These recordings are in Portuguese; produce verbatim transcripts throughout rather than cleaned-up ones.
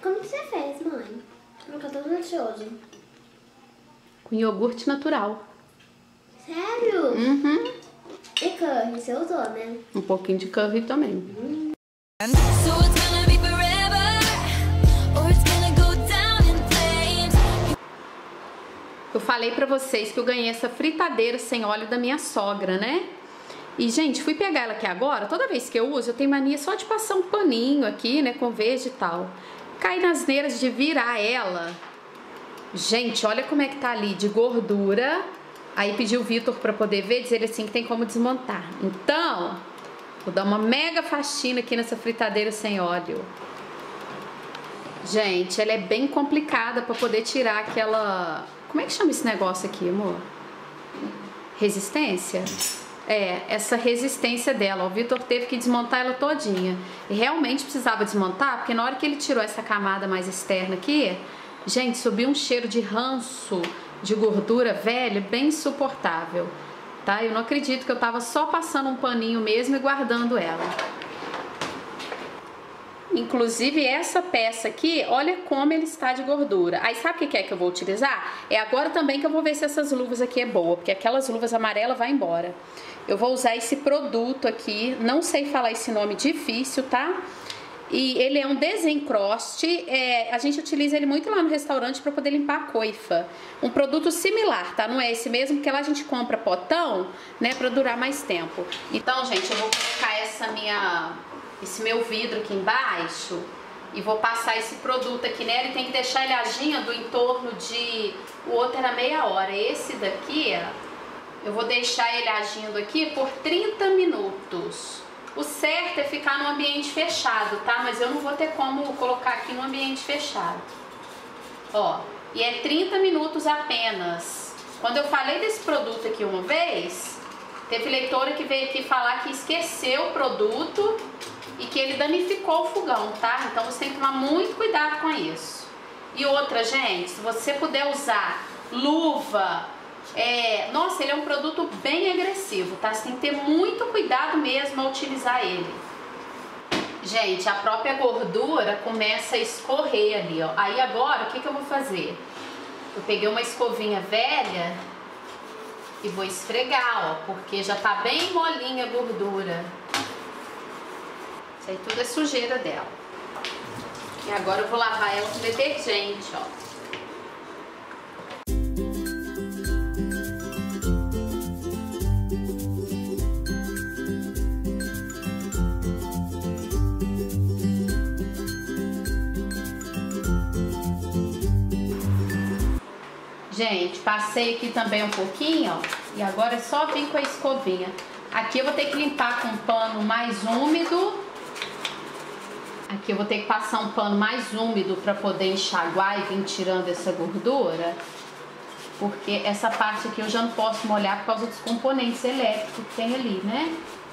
Como que você fez, mãe? Porque eu tô ansioso. Com iogurte natural. Sério? Uhum. E curry, você usou, né? Um pouquinho de curry também. Hum. Eu falei pra vocês que eu ganhei essa fritadeira sem óleo da minha sogra, né? E, gente, fui pegar ela aqui agora. Toda vez que eu uso, eu tenho mania só de passar um paninho aqui, né, com verde e tal. Cai nas neiras de virar ela. Gente, olha como é que tá ali, de gordura. Aí pedi o Vitor pra poder ver, diz ele assim que tem como desmontar. Então, vou dar uma mega faxina aqui nessa fritadeira sem óleo. Gente, ela é bem complicada pra poder tirar aquela... Como é que chama esse negócio aqui, amor? Resistência? É, essa resistência dela. O Vitor teve que desmontar ela todinha. E realmente precisava desmontar, porque na hora que ele tirou essa camada mais externa aqui, gente, subiu um cheiro de ranço, de gordura velha, bem insuportável. Tá? Eu não acredito que eu tava só passando um paninho mesmo e guardando ela. Inclusive essa peça aqui, olha como ele está de gordura. Aí sabe o que é que eu vou utilizar? É agora também que eu vou ver se essas luvas aqui é boa, porque aquelas luvas amarelas vai embora. Eu vou usar esse produto aqui, não sei falar esse nome difícil, tá? E ele é um desencroste, é, a gente utiliza ele muito lá no restaurante para poder limpar a coifa. Um produto similar, tá? Não é esse mesmo, porque lá a gente compra potão, né, para durar mais tempo. Então, gente, eu vou colocar essa minha... esse meu vidro aqui embaixo e vou passar esse produto aqui nela e tem que deixar ele agindo em torno de... o outro era meia hora. Esse daqui, eu vou deixar ele agindo aqui por trinta minutos. O certo é ficar no ambiente fechado, tá? Mas eu não vou ter como colocar aqui no ambiente fechado. Ó, e é trinta minutos apenas. Quando eu falei desse produto aqui uma vez, teve leitora que veio aqui falar que esqueceu o produto e que ele danificou o fogão, tá? Então você tem que tomar muito cuidado com isso. E outra, gente, se você puder usar luva, é... nossa, ele é um produto bem agressivo, tá? Você tem que ter muito cuidado mesmo ao utilizar ele. Gente, a própria gordura começa a escorrer ali, ó. Aí agora, o que que eu vou fazer? Eu peguei uma escovinha velha e vou esfregar, ó, porque já tá bem molinha a gordura. Isso aí tudo é sujeira dela. E agora eu vou lavar ela com detergente, ó. Gente, passei aqui também um pouquinho, ó, e agora é só vir com a escovinha. Aqui eu vou ter que limpar com um pano mais úmido. Aqui eu vou ter que passar um pano mais úmido para poder enxaguar e vir tirando essa gordura. Porque essa parte aqui eu já não posso molhar por causa dos componentes elétricos que tem ali, né?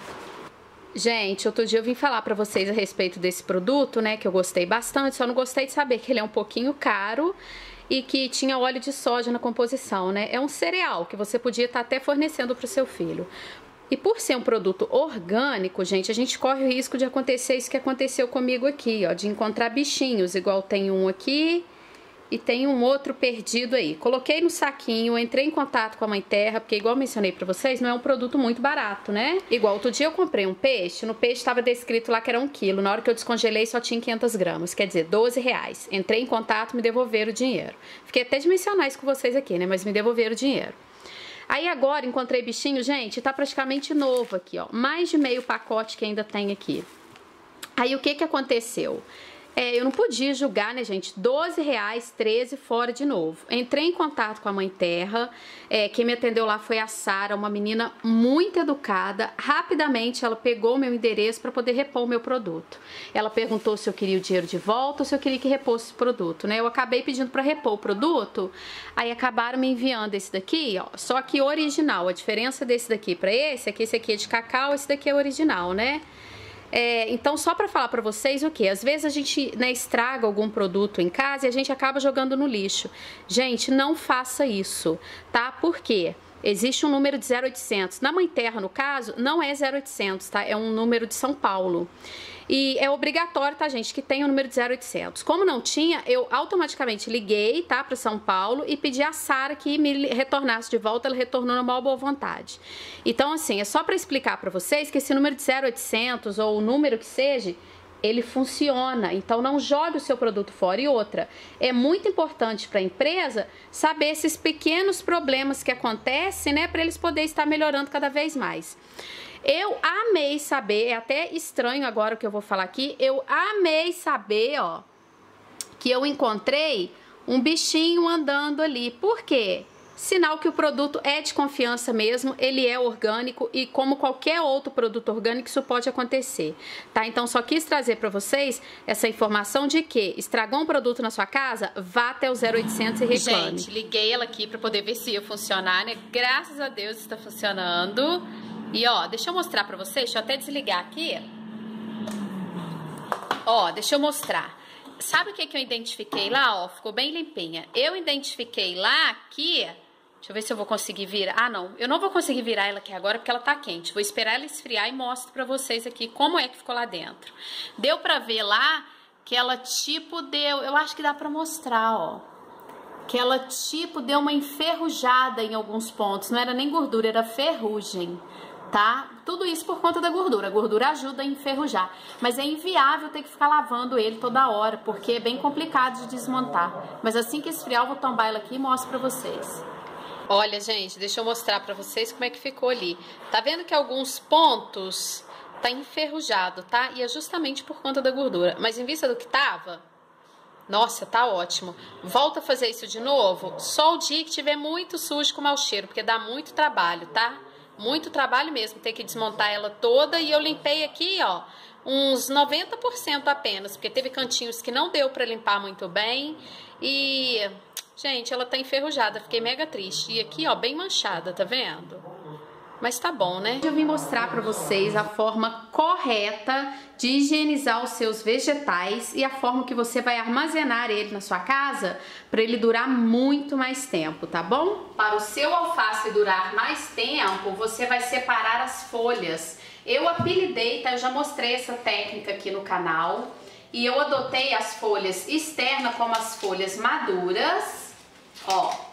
Gente, outro dia eu vim falar pra vocês a respeito desse produto, né, que eu gostei bastante, só não gostei de saber que ele é um pouquinho caro e que tinha óleo de soja na composição, né? É um cereal que você podia estar até fornecendo para o seu filho. E por ser um produto orgânico, gente, a gente corre o risco de acontecer isso que aconteceu comigo aqui, ó, de encontrar bichinhos, igual tem um aqui e tem um outro perdido aí. Coloquei no saquinho, entrei em contato com a Mãe Terra, porque igual mencionei pra vocês, não é um produto muito barato, né? Igual outro dia eu comprei um peixe, no peixe estava descrito lá que era um quilo, na hora que eu descongelei só tinha quinhentos gramas, quer dizer, doze reais. Entrei em contato, me devolveram o dinheiro. Fiquei até de mencionar isso com vocês aqui, né? Mas me devolveram o dinheiro. Aí agora encontrei bichinho, gente, tá praticamente novo aqui, ó. Mais de meio pacote que ainda tem aqui. Aí o que que aconteceu? É, eu não podia julgar, né, gente? doze reais, treze fora de novo. Entrei em contato com a Mãe Terra. É, quem me atendeu lá foi a Sara, uma menina muito educada. Rapidamente ela pegou o meu endereço para poder repor o meu produto. Ela perguntou se eu queria o dinheiro de volta ou se eu queria que repousse o produto, né? Eu acabei pedindo para repor o produto. Aí acabaram me enviando esse daqui, ó. Só que original. A diferença desse daqui para esse é que esse aqui é de cacau, esse daqui é original, né? É, então, só para falar para vocês o que? Às vezes a gente, né, estraga algum produto em casa e a gente acaba jogando no lixo. Gente, não faça isso, tá? Por quê? existe um número de zero oitocentos. Na Mãe Terra, no caso, não é zero oitocentos, tá? É um número de São Paulo. E é obrigatório, tá, gente, que tenha o número de zero oitocentos. Como não tinha, eu automaticamente liguei, tá, para São Paulo e pedi a Sara que me retornasse de volta. Ela retornou na maior boa vontade. Então, assim, é só para explicar para vocês que esse número de zero oitocentos ou o número que seja, ele funciona. Então, não jogue o seu produto fora. E outra, é muito importante para a empresa saber esses pequenos problemas que acontecem, né, para eles poderem estar melhorando cada vez mais. Eu amei saber, é até estranho agora o que eu vou falar aqui, eu amei saber, ó, que eu encontrei um bichinho andando ali. Por quê? Sinal que o produto é de confiança mesmo, ele é orgânico e como qualquer outro produto orgânico isso pode acontecer, tá? Então só quis trazer para vocês essa informação de que estragou um produto na sua casa, vá até o zero oitocentos e reclame. Gente, liguei ela aqui para poder ver se ia funcionar, né? Graças a Deus está funcionando. E ó, deixa eu mostrar pra vocês, deixa eu até desligar aqui. Ó, deixa eu mostrar. Sabe o que que eu identifiquei lá, ó? Ficou bem limpinha. Eu identifiquei lá aqui, deixa eu ver se eu vou conseguir virar. Ah, não, eu não vou conseguir virar ela aqui agora porque ela tá quente. Vou esperar ela esfriar e mostro pra vocês aqui como é que ficou lá dentro. Deu pra ver lá que ela tipo deu, eu acho que dá pra mostrar, ó. Que ela tipo deu uma enferrujada em alguns pontos. Não era nem gordura, era ferrugem. Tá? Tudo isso por conta da gordura. A gordura ajuda a enferrujar. Mas é inviável ter que ficar lavando ele toda hora, porque é bem complicado de desmontar. Mas assim que esfriar, eu vou tombar ela aqui e mostro pra vocês. Olha, gente, deixa eu mostrar pra vocês como é que ficou ali. Tá vendo que alguns pontos tá enferrujado, tá? E é justamente por conta da gordura. Mas em vista do que tava, nossa, tá ótimo. Volta a fazer isso de novo só o dia que tiver muito sujo com mau cheiro, porque dá muito trabalho, tá? Muito trabalho mesmo, ter que desmontar ela toda. E eu limpei aqui, ó, uns noventa por cento apenas, porque teve cantinhos que não deu pra limpar muito bem. E, gente, ela tá enferrujada, fiquei mega triste. E aqui, ó, bem manchada, tá vendo? Mas tá bom, né? Eu vim mostrar pra vocês a forma correta de higienizar os seus vegetais e a forma que você vai armazenar ele na sua casa para ele durar muito mais tempo, tá bom? Para o seu alface durar mais tempo, você vai separar as folhas. Eu apelidei, tá? Eu já mostrei essa técnica aqui no canal. E eu adotei as folhas externas como as folhas maduras, ó.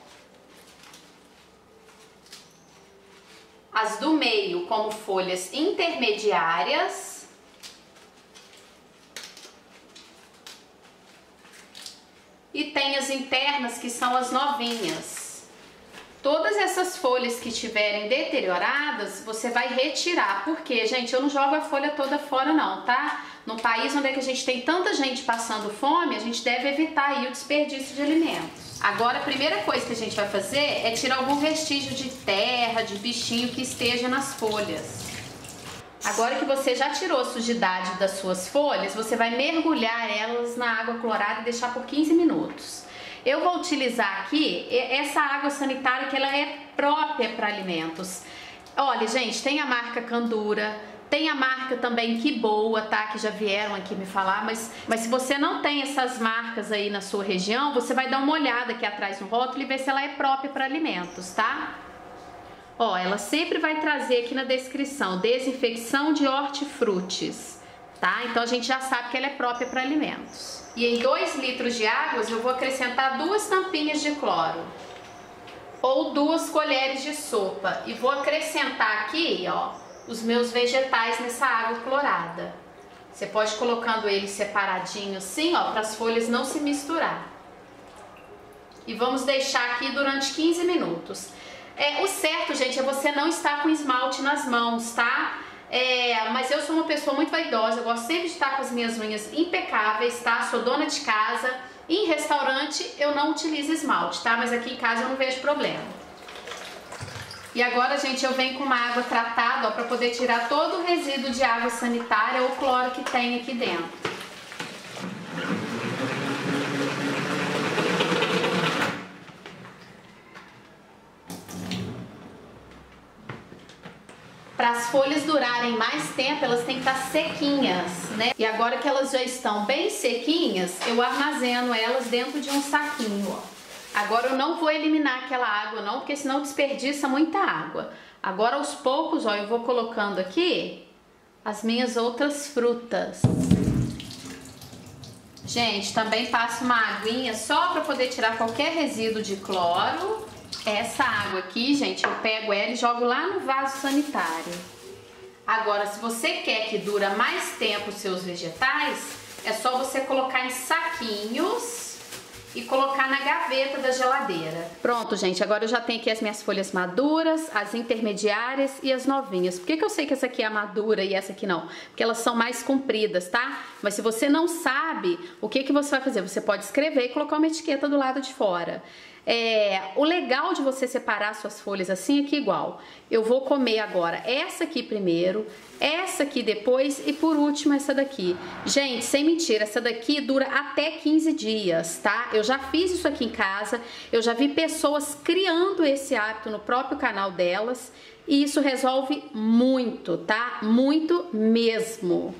As do meio como folhas intermediárias. E tem as internas que são as novinhas. Todas essas folhas que estiverem deterioradas, você vai retirar. Porque, gente, eu não jogo a folha toda fora não, tá? No país onde é que a gente tem tanta gente passando fome, a gente deve evitar aí o desperdício de alimentos. Agora, a primeira coisa que a gente vai fazer é tirar algum vestígio de terra, de bichinho que esteja nas folhas. Agora que você já tirou a sujidade das suas folhas, você vai mergulhar elas na água clorada e deixar por quinze minutos. Eu vou utilizar aqui essa água sanitária que ela é própria para alimentos. Olha, gente, tem a marca Candura. Tem a marca também Que Boa, tá? Que já vieram aqui me falar, mas, mas se você não tem essas marcas aí na sua região, você vai dar uma olhada aqui atrás no rótulo e ver se ela é própria para alimentos, tá? Ó, ela sempre vai trazer aqui na descrição, desinfecção de hortifrutis, tá? Então a gente já sabe que ela é própria para alimentos. E em dois litros de água eu vou acrescentar duas tampinhas de cloro, ou duas colheres de sopa, e vou acrescentar aqui, ó, os meus vegetais nessa água clorada. Você pode ir colocando eles separadinho assim, ó, para as folhas não se misturar. E vamos deixar aqui durante quinze minutos. É, o certo, gente, é você não estar com esmalte nas mãos, tá? É, mas eu sou uma pessoa muito vaidosa, eu gosto sempre de estar com as minhas unhas impecáveis, tá? Sou dona de casa. Em restaurante eu não utilizo esmalte, tá? Mas aqui em casa eu não vejo problema. E agora, gente, eu venho com uma água tratada, ó, para poder tirar todo o resíduo de água sanitária ou cloro que tem aqui dentro. Para as folhas durarem mais tempo, elas têm que estar sequinhas, né? E agora que elas já estão bem sequinhas, eu armazeno elas dentro de um saquinho, ó. Agora eu não vou eliminar aquela água não, porque senão desperdiça muita água. Agora aos poucos, ó, eu vou colocando aqui as minhas outras frutas. Gente, também passo uma aguinha só para poder tirar qualquer resíduo de cloro. Essa água aqui, gente, eu pego ela e jogo lá no vaso sanitário. Agora, se você quer que dura mais tempo os seus vegetais, é só você colocar em saquinhos e colocar na gaveta da geladeira. Pronto, gente, agora eu já tenho aqui as minhas folhas maduras, as intermediárias e as novinhas. Por que que eu sei que essa aqui é a madura e essa aqui não? Porque elas são mais compridas, tá? Mas se você não sabe, o que que você vai fazer? Você pode escrever e colocar uma etiqueta do lado de fora. É, o legal de você separar suas folhas assim é que igual, eu vou comer agora essa aqui primeiro, essa aqui depois e por último essa daqui. Gente, sem mentira, essa daqui dura até quinze dias, tá? Eu já fiz isso aqui em casa, eu já vi pessoas criando esse hábito no próprio canal delas e isso resolve muito, tá? Muito mesmo.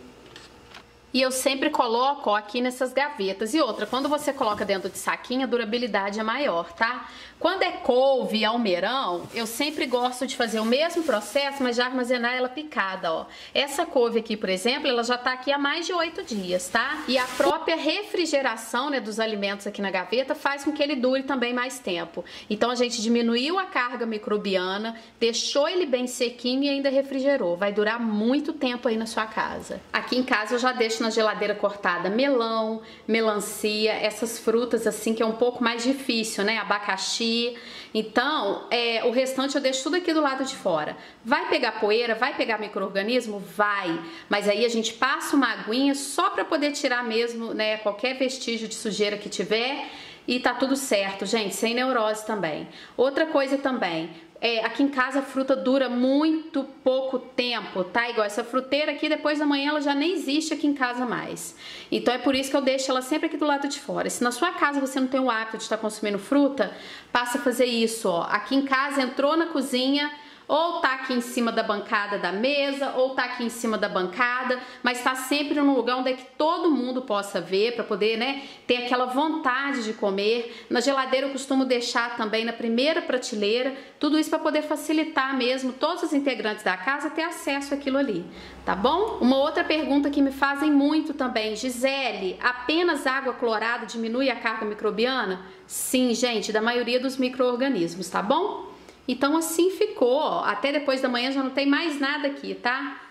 E eu sempre coloco ó, aqui nessas gavetas. E outra, quando você coloca dentro de saquinho, a durabilidade é maior, tá? Quando é couve e almeirão, eu sempre gosto de fazer o mesmo processo, mas de armazenar ela picada, ó. Essa couve aqui, por exemplo, ela já tá aqui há mais de oito dias, tá? E a própria refrigeração, né, dos alimentos aqui na gaveta faz com que ele dure também mais tempo. Então a gente diminuiu a carga microbiana, deixou ele bem sequinho e ainda refrigerou. Vai durar muito tempo aí na sua casa. Aqui em casa eu já deixo na geladeira cortada melão, melancia, essas frutas assim que é um pouco mais difícil, né? Abacaxi. Então, é, o restante eu deixo tudo aqui do lado de fora. Vai pegar poeira, vai pegar micro-organismo? Vai. Mas aí a gente passa uma aguinha só para poder tirar mesmo, né, qualquer vestígio de sujeira que tiver e tá tudo certo, gente, sem neurose também. Outra coisa também, É, aqui em casa a fruta dura muito pouco tempo, tá? Igual essa fruteira aqui, depois da manhã ela já nem existe aqui em casa mais. Então é por isso que eu deixo ela sempre aqui do lado de fora. Se na sua casa você não tem o hábito de estar consumindo fruta, passa a fazer isso, ó. Aqui em casa entrou na cozinha, ou tá aqui em cima da bancada da mesa, ou tá aqui em cima da bancada, mas tá sempre num lugar onde é que todo mundo possa ver, para poder, né, ter aquela vontade de comer. Na geladeira eu costumo deixar também na primeira prateleira, tudo isso para poder facilitar mesmo todos os integrantes da casa ter acesso àquilo ali, tá bom? Uma outra pergunta que me fazem muito também, Gisele, apenas água clorada diminui a carga microbiana? Sim, gente, da maioria dos micro-organismos, tá bom? Então assim ficou, ó. Até depois da manhã já não tem mais nada aqui, tá?